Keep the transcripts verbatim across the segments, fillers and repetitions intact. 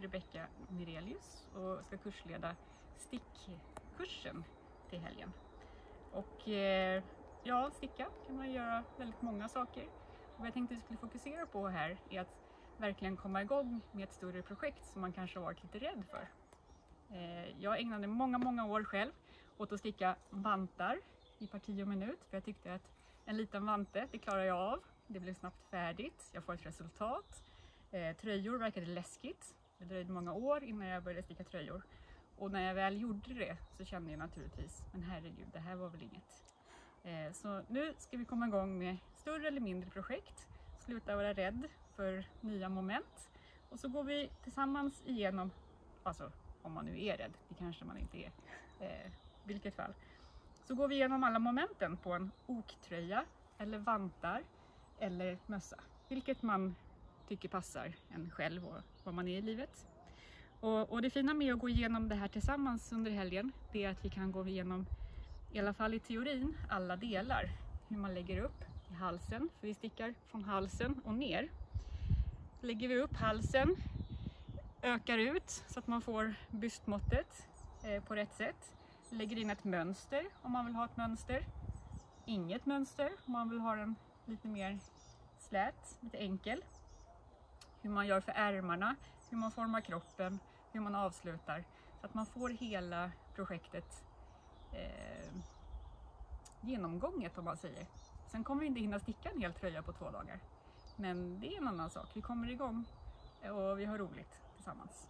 Rebecka Mirelius och ska kursleda stickkursen till helgen. Och eh, ja, sticka kan man göra väldigt många saker. Och vad jag tänkte att vi skulle fokusera på här är att verkligen komma igång med ett större projekt som man kanske har varit lite rädd för. Eh, jag ägnade många, många år själv åt att sticka vantar i parti och minut. För jag tyckte att en liten vante, det klarar jag av. Det blev snabbt färdigt, jag får ett resultat. Eh, tröjor verkade läskigt. Det dröjde många år innan jag började sticka tröjor. Och när jag väl gjorde det så kände jag naturligtvis, men herregud, det här var väl inget. Eh, så nu ska vi komma igång med större eller mindre projekt. Sluta vara rädd för nya moment. Och så går vi tillsammans igenom, alltså om man nu är rädd, det kanske man inte är, eh, vilket fall. Så går vi igenom alla momenten på en oktröja eller vantar eller mössa. Vilket man tycker passar en själv och vad man är i livet. Och, och det fina med att gå igenom det här tillsammans under helgen, det är att vi kan gå igenom, i alla fall i teorin, alla delar. Hur man lägger upp i halsen, för vi stickar från halsen och ner. Så lägger vi upp halsen, ökar ut så att man får bystmåttet eh, på rätt sätt. Lägger in ett mönster om man vill ha ett mönster. Inget mönster om man vill ha den lite mer slät, lite enkel. Hur man gör för ärmarna, hur man formar kroppen, hur man avslutar. Så att man får hela projektet eh, genomgånget om man säger. Sen kommer vi inte hinna sticka en hel tröja på två dagar. Men det är en annan sak. Vi kommer igång och vi har roligt tillsammans.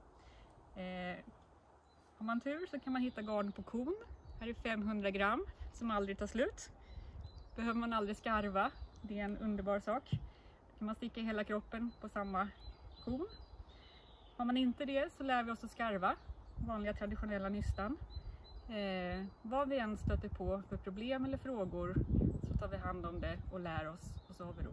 Eh, Har man tur så kan man hitta garn på kon. Här är femhundra gram som aldrig tar slut. Behöver man aldrig skarva. Det är en underbar sak. Då kan man sticka hela kroppen på samma kon. Har man inte det så lär vi oss att skarva. Vanliga traditionella nystan. Eh, vad vi än stöter på för problem eller frågor så tar vi hand om det och lär oss och så har vi